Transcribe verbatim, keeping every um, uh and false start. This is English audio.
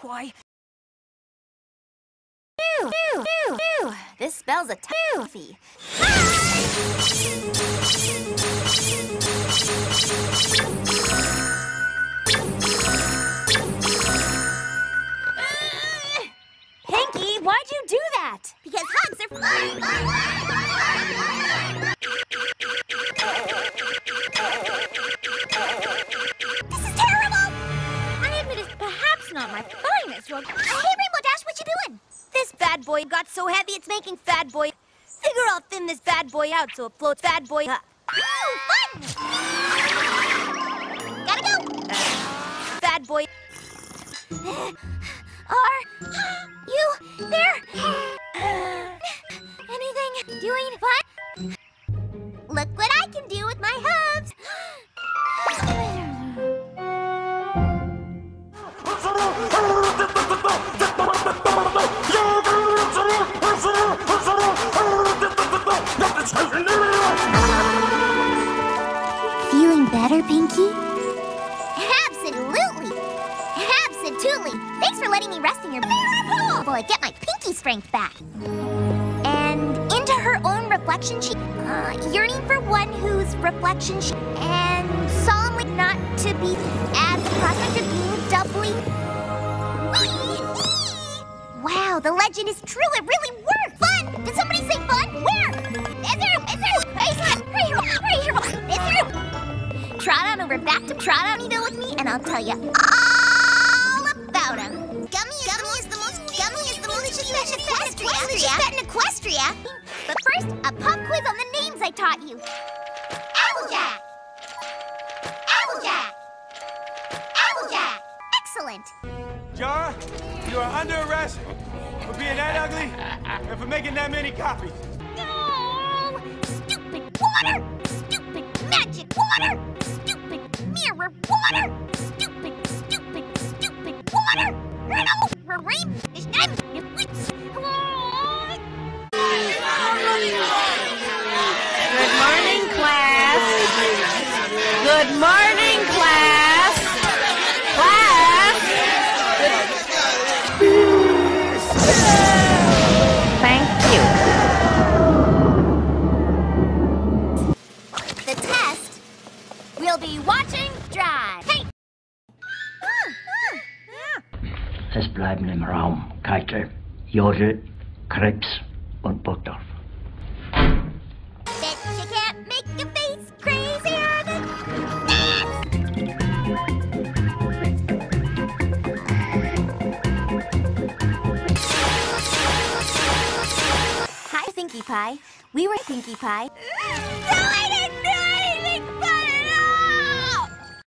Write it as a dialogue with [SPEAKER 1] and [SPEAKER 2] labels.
[SPEAKER 1] boy. Ew, ew, ew, ew. This spells a toffee. Pinky, why'd you do that?
[SPEAKER 2] Because hugs are fun. This is terrible.
[SPEAKER 1] I admit it's perhaps not my finest work.
[SPEAKER 2] Hey, Rainbow Dash, what you doing?
[SPEAKER 1] This bad boy got so heavy it's making fat boy. Figure I'll thin this bad boy out so it floats fat boy up.
[SPEAKER 2] Ooh, fun! Gotta go.
[SPEAKER 1] Uh, fat boy.
[SPEAKER 2] Are you there? Anything doing fun? Look what I can do with my hubs. Feeling better, Pinky? Absolutely! Absolutely! Thanks for letting me rest in your miracle! While I get my Pinky strength back. And into her own reflection she uh, yearning for one whose reflection she and solemnly not to be at the prospect of being doubly. Wow, the legend is true. It really worked. Fun! Did somebody say fun? Where? Is there? Is there? Hey, hurry here! Hurry here! Is there? Trot on over back to Trot on Evo with me, and I'll tell you all about him. Gummy is, Gummy is the most Gummy is the most delicious pet in Equestria. Pet in Equestria. But first, a pop quiz on the names I taught you. Applejack. Applejack. Applejack. Excellent.
[SPEAKER 3] Jara, you are under arrest for being that ugly and for making that many copies.
[SPEAKER 2] No! Stupid water! Stupid magic water! Stupid mirror water! Stupid, stupid, stupid water! No! Rain is not.
[SPEAKER 4] Good morning, class. Good morning, class. Class. Thank you.
[SPEAKER 2] The test we'll be watching drive. Hey!
[SPEAKER 5] Es bleiben im Raum Keitel, Jode, Krebs und Burgdorf.
[SPEAKER 2] Bet you can't make a face crazier than that!
[SPEAKER 1] Hi, Pinkie Pie. We were Pinkie Pie.
[SPEAKER 2] No, I